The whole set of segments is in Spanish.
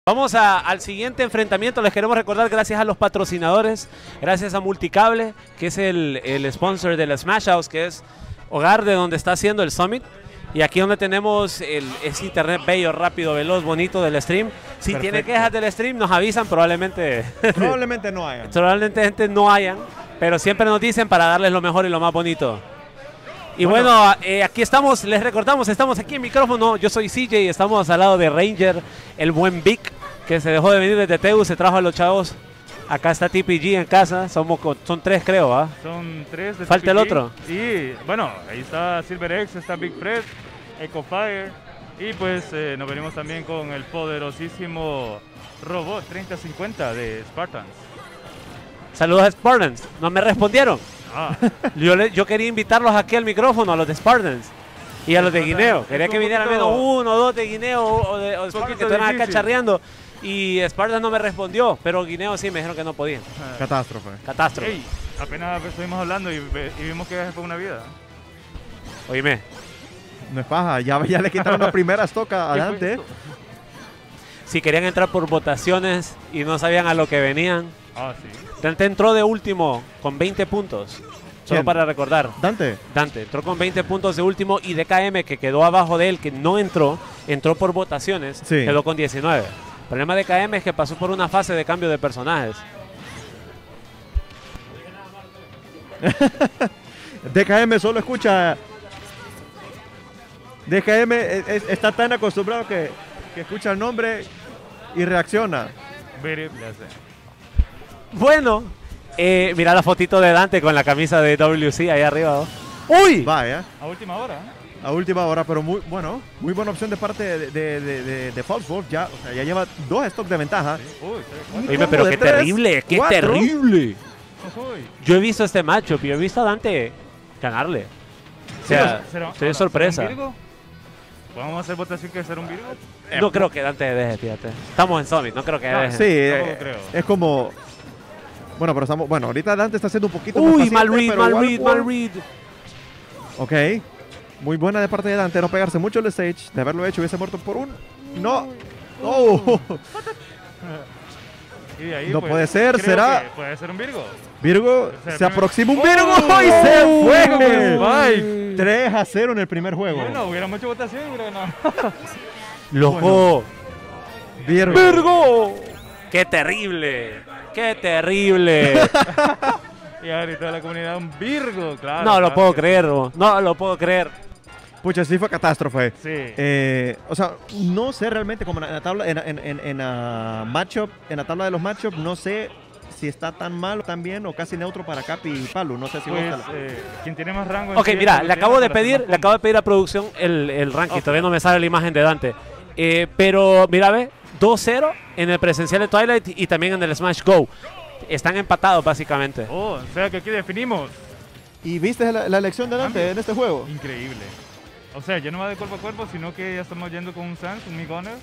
Vamos al siguiente enfrentamiento. Les queremos recordar, gracias a los patrocinadores, gracias a Multicable, que es el sponsor de la Smash House, que es hogar de donde está haciendo el Summit. Y aquí donde tenemos ese internet bello, rápido, veloz, bonito del stream. Si Perfecto. tiene quejas del stream, nos avisan, probablemente no hayan. probablemente gente no hayan, pero siempre nos dicen para darles lo mejor y lo más bonito. Y bueno, aquí estamos, les recordamos, estamos aquí en micrófono. Yo soy CJ y estamos al lado de Ranger, el buen Vic, que se dejó de venir desde TEU, se trajo a los chavos. Acá está TPG en casa, son tres creo, ¿ah? Son tres de Falta el TPG. otro. Y bueno, ahí está SilverX, está Big Fred, EcoFire. Y pues nos venimos también con el poderosísimo robot 3050 de Spartans. Saludos a Spartans, no me respondieron. Ah, Yo quería invitarlos aquí al micrófono, a los de Spartans y a los de Guineo. Quería que vinieran al menos uno o dos de Guineo o de Spartans, que estuvieran acá difícil. charreando. Y Spartans no me respondió, pero Guineo sí me dijeron que no podían. Catástrofe. Catástrofe. hey, apenas estuvimos hablando y vimos que fue una vida. Oíme, No es paja, ya le quitaron la primera stock ¿Qué fue adelante. esto? si querían entrar por votaciones y no sabían a lo que venían, Ah, sí. Dante entró de último con 20 puntos. Solo ¿Quién? para recordar. Dante. Dante entró con 20 puntos de último y DKM, que quedó abajo de él, que no entró por votaciones, Sí. quedó con 19. El problema de DKM es que pasó por una fase de cambio de personajes. DKM solo escucha. DKM está tan acostumbrado que escucha el nombre y reacciona. Very blessed. Bueno, mira la fotito de Dante con la camisa de WC ahí arriba, ¿no? ¡Uy! Vaya, A última hora. ¿eh? a última hora, pero muy buena opción de parte de False Wolf. Ya, o sea, ya lleva 2 stocks de ventaja. Uy, Oíme, combo pero de qué 3, terrible, qué 4. terrible. uy. Yo he visto este matchup y he visto a Dante ganarle. O sea, estoy de sorpresa. ¿será un Virgo? ¿Vamos a hacer votación que será un Virgo? No creo que Dante deje, fíjate. Estamos en Summit, no creo que deje. Sí, tampoco creo. es como. Bueno, pero estamos. Bueno, ahorita Dante está haciendo un poquito Uy, más mal paciente, read, pero mal igual read, Wolf- mal read. Ok. Muy buena de parte de Dante no pegarse mucho el stage. De haberlo hecho, hubiese muerto por un. No. Oh. Y de ahí, No pues, puede ser, creo ¿será? que puede ser un Virgo. Virgo, sea, se aproxima un ¡Oh! Virgo y se fue. Bye. 3-0 en el primer juego. Bueno, hubiera mucha votación y hubiera ganado. ¡Loco! Virgo. ¡Virgo! ¡Qué terrible! ¡Qué terrible! Y ahora y toda la comunidad un Virgo, claro. No lo claro puedo que creer, bro. No lo puedo creer. Pucha, sí fue catástrofe. Sí. O sea, no sé realmente como en la tabla, en la matchup, en la tabla de los matchups, no sé si está tan mal o tan bien o casi neutro para Capi y Palu. No sé si Pues, vos quien tiene más rango. en Ok, sí es mira, el le que acabo tiene de para hacer pedir, más le acabo de pedir a producción el ranking. Ok. Todavía no me sale la imagen de Dante. Pero, mira, ve, 2-0 en el presencial de Twilight y también en el Smash Go. Están empatados, básicamente. Oh, o sea que aquí definimos. ¿Y viste la elección de Dante Cambio. en este juego? Increíble. O sea, ya no va de cuerpo a cuerpo, sino que ya estamos yendo con un Sans, un Migoner,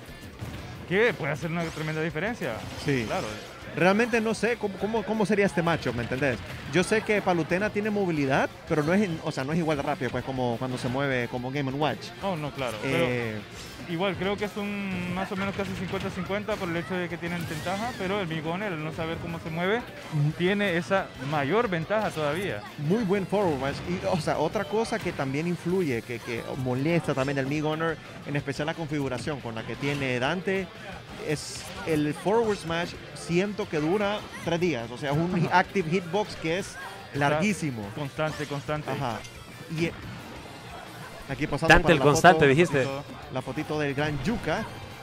que puede hacer una tremenda diferencia. Sí. Claro. Realmente no sé cómo sería este matchup, ¿me entendés? Yo sé que Palutena tiene movilidad, pero no es, o sea, no es igual de rápido, pues como cuando se mueve como Game & Watch. Oh, no, claro. Pero Eh, igual, creo que es un más o menos casi 50-50 por el hecho de que tienen ventaja, pero el Migoner, al no saber cómo se mueve, tiene esa mayor ventaja todavía. muy buen forward smash. Y, o sea, otra cosa que también influye, que molesta también el Migoner, en especial la configuración con la que tiene Dante, es el forward smash. Siento que dura 3 días. O sea, es un active hitbox que es larguísimo. Constante. Ajá. Y aquí pasando Dante para el la constante, foto, dijiste. la fotito del gran Yuka.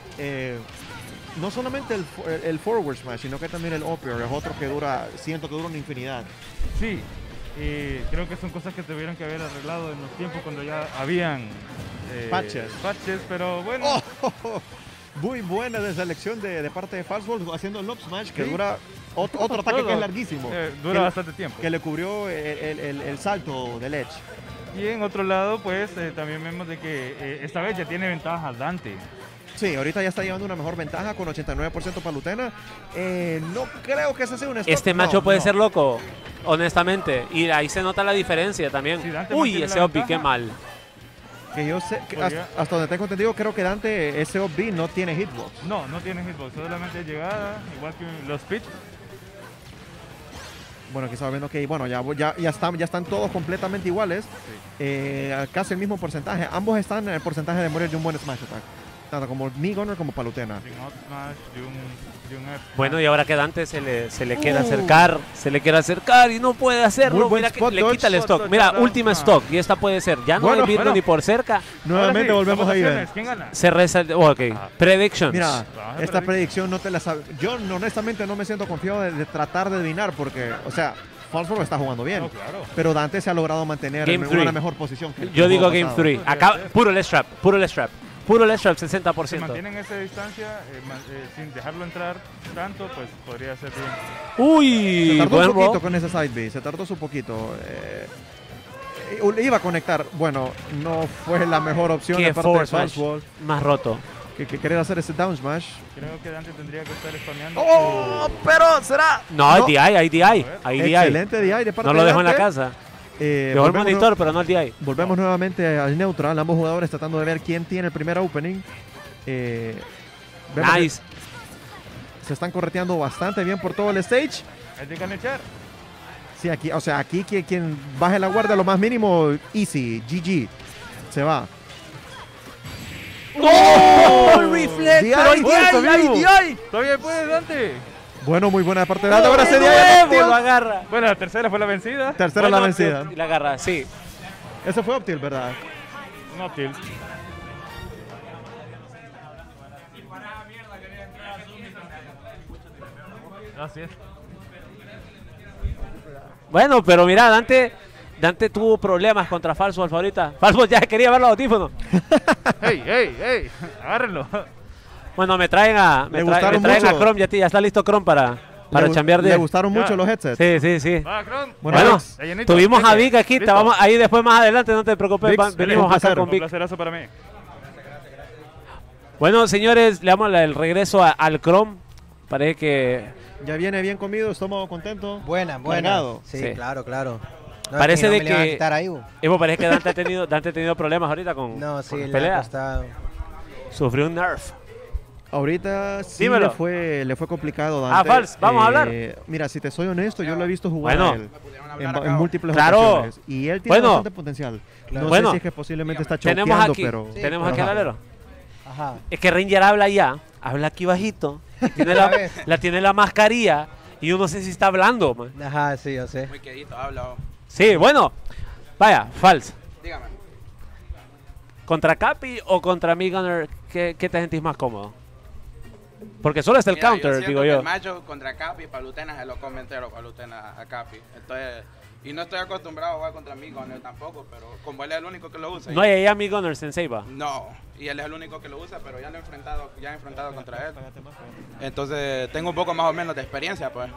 No solamente el forward smash, sino que también el upper es otro que siento que dura una infinidad. Sí, creo que son cosas que tuvieron que haber arreglado en los tiempos cuando ya habían Patches. pero bueno. Oh, muy buena de selección de parte de False Wolf haciendo el up smash que Sí. dura otro ataque que es larguísimo. Dura que, bastante tiempo. que le cubrió el salto del Edge. Y en otro lado, pues también vemos de que esta vez ya tiene ventaja Dante. Sí, ahorita ya está llevando una mejor ventaja con 89% Palutena. No creo que ese sea un stock. Este No, macho puede no. ser loco, honestamente. Y ahí se nota la diferencia también. Si Dante Uy, mantiene ese la Opi, qué ventaja, mal. Que yo sé, que Podría- hasta donde tengo entendido, creo que Dante SOB no tiene hitbox. No, no tiene hitbox, solamente llegada, igual que los pitch. Bueno, aquí estaba viendo que bueno, ya están todos completamente iguales. Casi el mismo porcentaje. Ambos están en el porcentaje de morir de un buen smash attack. Tanto como Mii-Gunner como Palutena. De un up smash, de un F Bueno, smash. y ahora que Dante se le quiere acercar y no puede hacerlo. Muy buen Mira que spot le dodge. quita el stock. Spot Mira, dodge, última ah. stock. Y esta puede ser. Ya no Bueno, hay Virgo bueno. ni por cerca. Nuevamente Ahora sí, volvemos a votaciones, ir. ¿Quién gana? Se resalta. Ok. Ah. Predictions. Mira, Baja esta predicción. predicción no te la sabe. Yo honestamente no me siento confiado de tratar de adivinar porque, o sea, Falsborg está jugando bien. No, claro. Pero Dante se ha logrado mantener Game en three. una mejor posición. Que el Yo digo juego Game pasado. 3. Acá, puro leg strap. Puro leg strap. Puro leg strap, Si 60%. mantienen esa distancia, sin dejarlo entrar tanto, pues podría ser bien. Se Uy, tardó buen un poquito roll. con ese side B, se tardó un poquito. Iba a conectar, bueno, no fue la mejor opción Qué de parte de force smash. Falsborg Más roto. que querer hacer ese down smash. Creo que Dante tendría que estar spameando. ¡Oh! Pero será. No, hay No. DI, hay DI. Hay DI. Excelente DI de parte No lo de dejo en la Dante. casa. Dejó el Volvemos, monitor, pero no el DI. volvemos nuevamente al neutral, ambos jugadores tratando de ver quién tiene el primer opening. Vemos que Nice. se están correteando bastante bien por todo el stage. Hay que canechar. Sí, aquí, o sea, aquí quien baje la guardia lo más mínimo, easy, GG. Se va. ¡Oh! Reflex. DI, Pero hay bueno, DI, hay vivo. DI. Todavía puede Dante. Bueno, muy buena de parte de Dante. Ahora se De dio nuevo lo agarra. Bueno, la tercera fue la vencida. Tercera la vencida. Y la agarra, sí. Eso fue Optil, ¿verdad? No, Til. Así es. Bueno, pero mira, Dante tuvo problemas contra Falsborg ahorita. Falsborg ya quería ver los audífonos. ¡Ey, ey, ey! Agárrenlo. Bueno, me traen a gustaron a mucho. Chrome, ya está listo Chrome para chambear de... Le gustaron Ya. mucho los headsets. Sí, sí, sí. Va, Kron. Bueno, Bueno, Alex, Ahí llenito. tuvimos a Cheque. Vic aquí, te Listo. vamos ahí después más adelante, no te preocupes, Vic, venimos un acá placer. con Un Vic. placerazo para mí. Bueno, señores, le damos el regreso al Chrome. Parece que ya viene bien comido, estómago contento. Buena. Cargado. Sí, Sí. claro. No, Parece no de me le van a que- quitar ahí, bu. Evo, parece que Dante ha tenido problemas ahorita con No, con sí, las le ha peleas. costado. Sufrió un nerf. Ahorita sí Dímelo. le fue complicado, Dante. Fals, vamos a hablar. Mira, si te soy honesto, yo lo he visto jugar Bueno. a él en múltiples Claro. ocasiones. Y él tiene Bueno. bastante potencial. No Bueno. sé si es que posiblemente está Tenemos choqueando, aquí, pero... Sí, tenemos aquí pero al ajá. alero. Ajá. Es que Ranger habla aquí bajito. Tiene ¿Sabes? tiene la mascarilla y yo no sé si está hablando, man. Ajá, sí, yo sé. Muy quedito, habla. Sí, bueno. Vaya, Fals. Dígame. ¿Contra Capi o contra Mii-Gunner? ¿Qué te sentís más cómodo? Porque solo está el Mira, counter, siento digo que yo. El macho contra Capi, Palutena se lo come entero, Palutena a Capi. Entonces, y no estoy acostumbrado a jugar contra mí con él tampoco, pero como él es el único que lo usa. No hay allá Mii-Gunner Sensei, va. No, y él es el único que lo usa, pero ya lo he enfrentado contra él. Entonces, tengo un poco más o menos de experiencia, pues.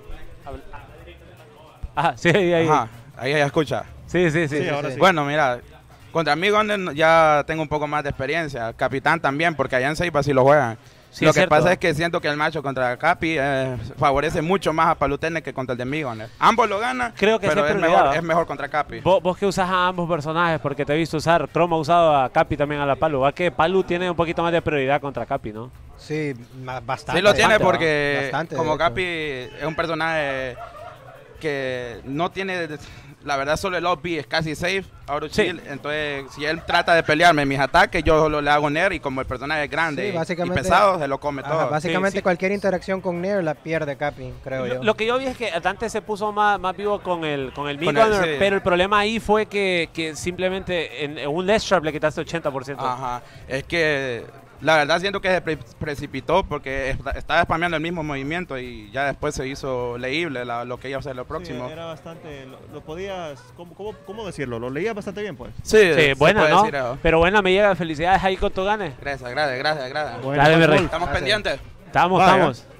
Ajá, sí, ahí. Ajá, ahí ya escucha. Sí, sí, sí. Sí, ahora sí. Bueno, mira, contra mí ya tengo un poco más de experiencia. Capitán también, porque allá en Ceiba sí lo juegan. Sí, Lo es que cierto. pasa es que siento que el macho contra Capi favorece mucho más a Palutene que contra el de Migoner. Ambos lo ganan, Creo que pero siempre es olvidaba. mejor contra Capi. Vos que usas a ambos personajes, porque te he visto usar, Chrome ha usado a Capi también a la Palu. ¿Va que Palu tiene un poquito más de prioridad contra Capi, no? Sí, bastante. Sí lo tiene bastante, porque bastante, de como hecho. Capi es un personaje que no tiene, la verdad solo el lobby es casi safe, out of Sí. shield. Entonces si él trata de pelearme en mis ataques, yo solo le hago Nair y como el personaje es grande Sí, y básicamente- pesado, se lo come Ajá, todo. básicamente Sí. cualquier interacción con Nair la pierde Capi, creo yo. Lo que yo vi es que Dante se puso más vivo con el Con Mii-Gunner, sí. pero el problema ahí fue que simplemente en un less trap le quitaste 80%. Ajá, es que la verdad siento que se precipitó porque estaba spameando el mismo movimiento y ya después se hizo leíble lo que iba a hacer lo próximo. Sí, era bastante, lo podías, ¿cómo decirlo? Lo leías bastante bien, pues. Sí, Sí, se buena, puede ¿no? decir eso. Pero buena, me llega. Felicidades ahí con tu gane. Gracias, gracias. Bueno, Dale, mi Paul. rey. Estamos Gracias. pendientes. Estamos, Vaya. estamos.